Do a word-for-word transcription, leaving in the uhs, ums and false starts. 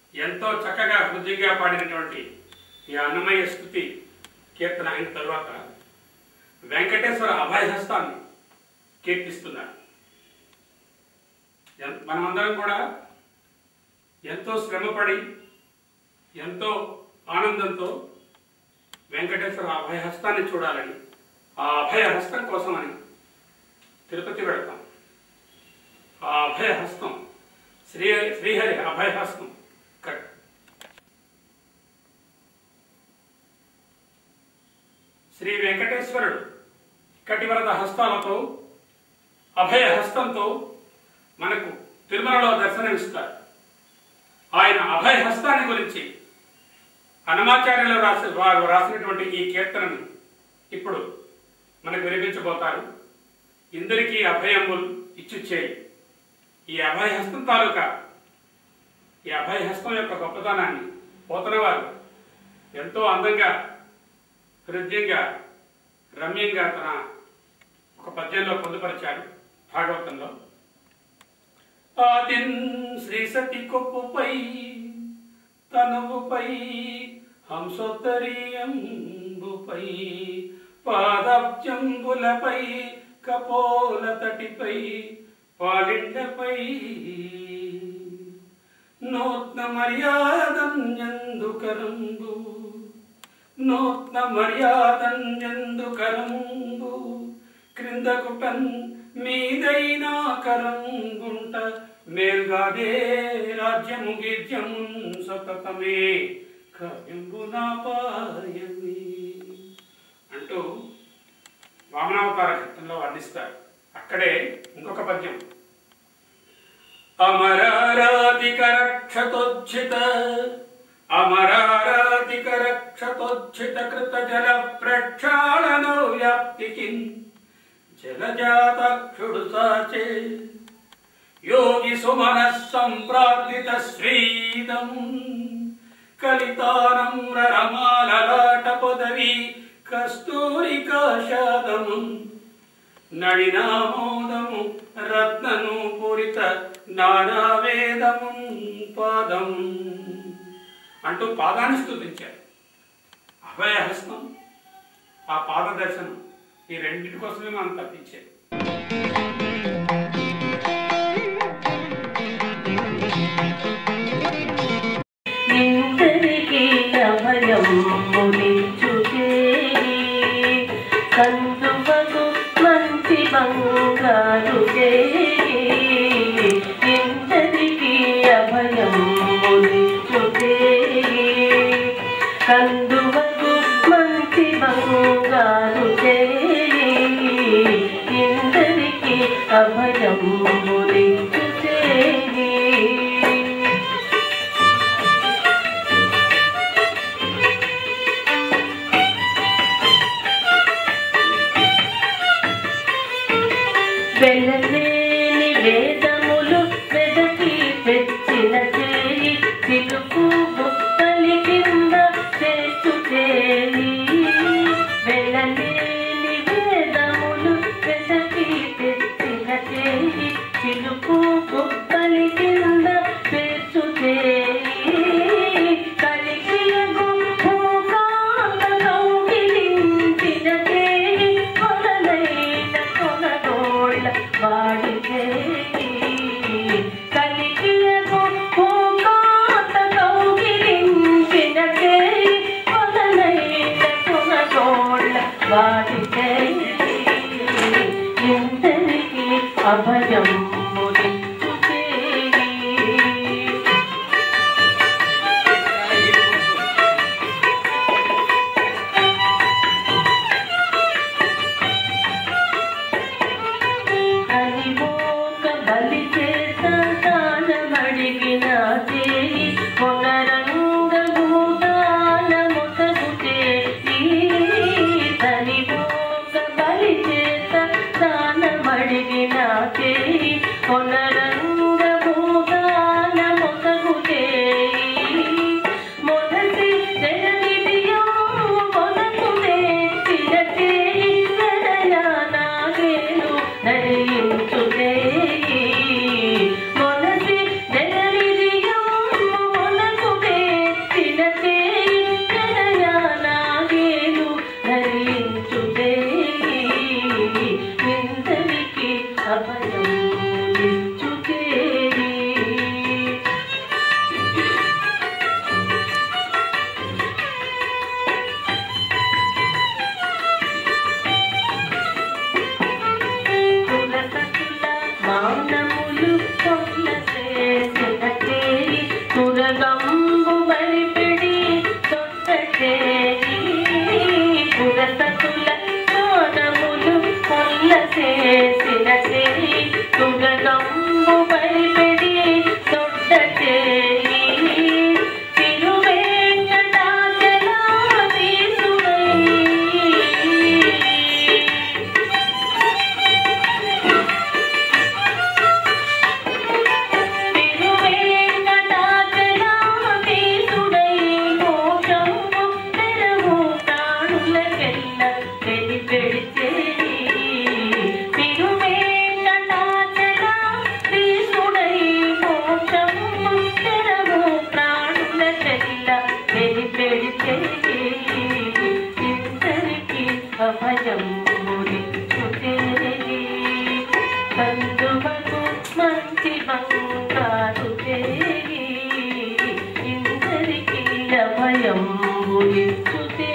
ఎంతో చక్కగా హృదయంగా పాడినటువంటి ఈ అన్నమయ్య స్తుతి కీర్తన అయిన తరువాత వెంకటేశ్వర అభయహస్తాన్ని కీర్తిస్తున్నారు. మనమందరం కూడా ఎంతో శ్రమపడి ఎంతో ఆనందంతో వెంకటేశ్వర అభయహస్తాన్ని చూడాలని, ఆ అభయహస్తం కోసమని తిరుపతి వెళతాం. ఆ అభయహస్తం శ్రీ శ్రీహరి అభయహస్తం శ్రీ వెంకటేశ్వరుడు కటివరద హస్తాలతో అభయ హస్తంతో మనకు తిరుమలలో దర్శనమిస్తారు. ఆయన అభయ హస్తాన్ని గురించి హనుమాచార్యులు రాసి వారు రాసినటువంటి ఈ కీర్తనను ఇప్పుడు మనకు వినిపించబోతారు. ఇందరికీ అభయములు ఇచ్చుచేయి. ఈ అభయహస్తం తాలూకా ఈ అభయహస్తం యొక్క గొప్పతనాన్ని పోతనవారు ఎంతో అందంగా, హృదయంగా, రమ్యంగా తన ఒక పద్యంలో పొందుపరిచారు భాగవతంలో. ఆదిన్ శ్రీ సతి కొప్పుపై తనువుపై హంసోత్తరీయంబుపై పాదాబ్జంబులపై కపోల తటిపై పాలిండపై నూత్న మర్యాదంజందుకరంబు నూత్న మర్యాదంజందుకరంబు క్రిందకుటన్ మీదైనా కరంగుంట మేల్గాదే రాజ్యము గీర్జమున్ సతతమే కావ్యంబునాపాయమి అంటూ వామనావతార కీర్తనలో వర్ణిస్తారు. అక్కడే ఇంకొక పద్యం. అమరారాధిక రక్షతోజ్జిత అమరారాధిక రక్షతోజ్జిత కృత జల ప్రక్షాళన వ్యాప్తికి జలజాతక్షుడు సాచే యోగి సుమన సంప్రార్థిత శ్రీదం కలితానమ్ర రమాలలాట పొదవి కస్తూరికాషాదము నళినామోదము రత్నను పూరిత నానావేదము పాదం అంటూ పాదాన్ని స్తుతించారు. అభయహస్తం, ఆ పాద దర్శనం, ఈ రెండింటి కోసమే మనం తప్పించేది. కందువకు మంచి బంగారు ఇంతటికి అభయం కందువకు మంచి బంగారు ఇంతటికి అభయం వెలలేని వేదములు వెదకి తెచ్చిన చేయి తిరుపు బుక్కలి కింద చేసు చేయి వెలలేని వేదములు వెదకి తెచ్చిన చేయి తిరుపు బుక్కలి కింద చేసు చేయి కలిగియగు భూకాంత కౌగిలించిన చేయి కొనలైన కొనగోళ్ళ వాడితే కలిగియగు భూకాంత కౌగిలించిన చేయి కొనలైన కొనగోళ్ళ వాడితే ఇంతరికి అభయం చేయి అభయం మురిచుతేరి కందువకు మంచి బంగారు తేరి ఇందరికి అభయం మురిచుతేరి